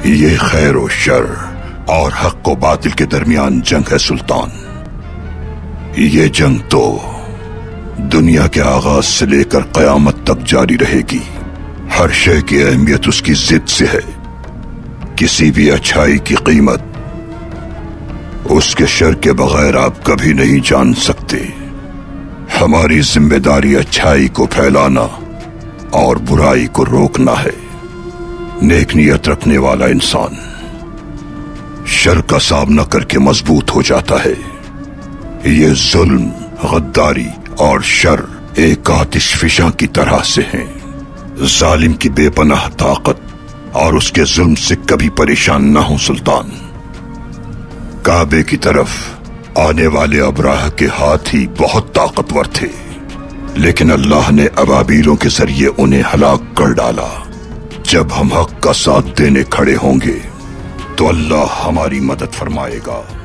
یہ خیر و شر اور حق و باطل کے درمیان جنگ ہے سلطان۔ یہ جنگ تو دنیا کے آغاز سے لے کر قیامت تک جاری رہے گی۔ ہر شے کی اہمیت اس کی ضد سے ہے۔ کسی بھی اچھائی کی قیمت اس کے شر کے بغیر آپ کبھی نہیں جان سکتے۔ ہماری ذمہ داری اچھائی کو پھیلانا اور برائی کو روکنا ہے۔ نیک نیت رکھنے والا انسان شر کا سامنا کر کے مضبوط ہو جاتا ہے۔ یہ ظلم، غداری اور شر ایک آتش فشاں کی طرح سے ہیں۔ ظالم کی بے پناہ طاقت اور اس کے ظلم سے کبھی پریشان نہ ہو سلطان۔ کعبے کی طرف آنے والے ابراہ کے ہاتھی بہت طاقتور تھے، لیکن اللہ نے ابابیلوں کے ذریعے انہیں ہلاک کر ڈالا۔ جب ہم حق کا ساتھ دینے کھڑے ہوں گے تو اللہ ہماری مدد فرمائے گا۔